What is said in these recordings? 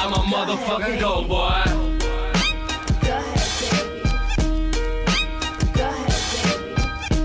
I'm a motherfucking go boy. Go ahead, baby. Go ahead,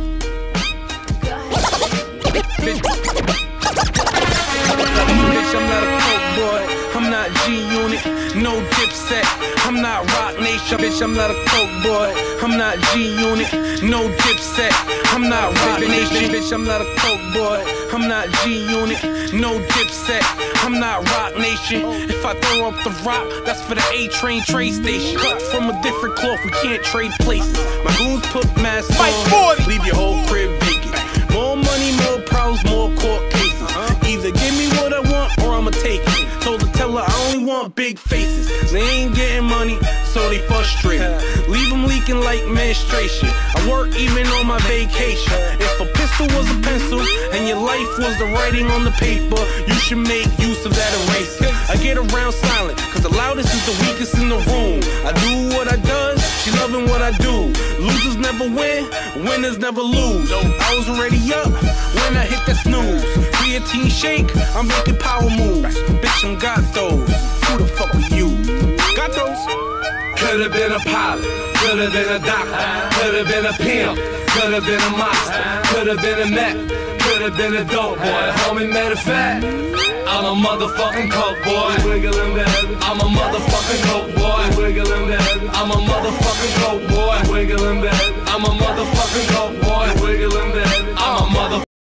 baby. Go ahead, baby. Bitch, I'm not a coke boy. I'm not G-Unit, no Dipset. I'm not Rock Nation. Bitch, I'm not a coke boy. I'm not G-Unit, no Dipset. I'm not Rock Nation. Bitch, I'm not a coke boy. I'm not G-Unit, no Dipset. I'm not Rock Nation. If I throw up the rock, that's for the A-Train trade station. Cut from a different cloth, we can't trade places. My goons put masks on, leave your whole crib vacant. More money, more problems, more court cases. Either give me what I want or I'ma take it. Told the teller I only want big faces. They ain't getting money, so they frustrated. Leave them leaking like menstruation. I work even on my vacation. If a pistol was a pencil and your life was the writing on the paper, you should make use of that eraser. I get around silent, cause the loudest is the weakest in the room. I do what I does, she loving what I do. Losers never win, winners never lose. I was already up when I hit that snooze. Creatine shake, I'm making power moves. Bitch, I'm got those. Who the fuck are you? Got those? Could've been a pilot, could've been a doctor, could've been a pimp, could've been a monster, could've been a meth, could've been a dope boy. Homie, matter of fact, I'm a motherfucking coke boy. I'm a motherfucking coke boy.